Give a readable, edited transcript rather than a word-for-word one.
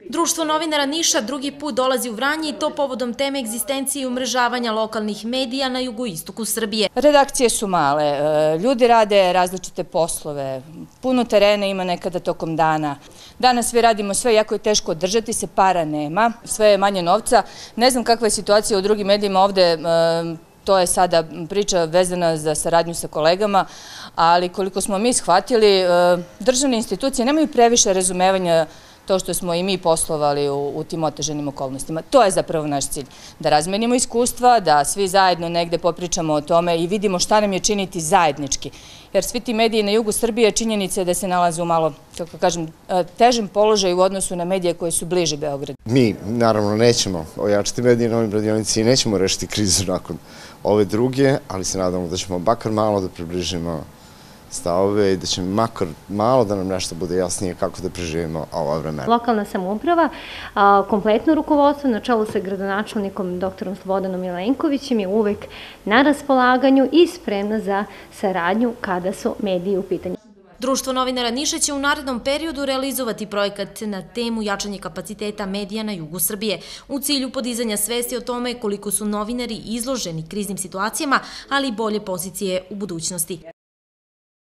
Društvo novinara Niša drugi put dolazi u Vranje i to povodom teme egzistencije i umrežavanja lokalnih medija na jugoistoku Srbije. Redakcije su male, ljudi rade različite poslove, puno terena ima nekada tokom dana. Danas svi radimo sve, jako je teško održati se, para nema, sve je manje novca. Ne znam kakva je situacija u drugim medijima ovde, to je sada priča vezana za saradnju sa kolegama, ali koliko smo mi shvatili, državne institucije nemaju previše razumevanja to što smo i mi poslovali u tim otežanim okolnostima. To je zapravo naš cilj, da razmenimo iskustva, da svi zajedno negde popričamo o tome i vidimo šta nam je činiti zajednički. Jer svi ti mediji na jugu Srbije činjenica je da se nalaze u malo, kako kažem, težem položaju u odnosu na medije koje su bliže Beogradu. Mi, naravno, nećemo ojačati medije na ovim radionici i nećemo rešiti krizu nakon ove druge, ali se nadamo da ćemo bakar malo da približimo stavove i da će makar malo da nam nešto bude jasnije kako da preživimo ova vremena. Lokalna samouprava, kompletno rukovodstvo na čelu sa gradonačelnikom dr. Slobodanom Milenkovićem je uvek na raspolaganju i spremna za saradnju kada su mediji u pitanju. Društvo novinara Niša će u narednom periodu realizovati projekat na temu jačanje kapaciteta medija na jugu Srbije u cilju podizanja svesti o tome koliko su novinari izloženi kriznim situacijama, ali i bolje pozicije u budućnosti.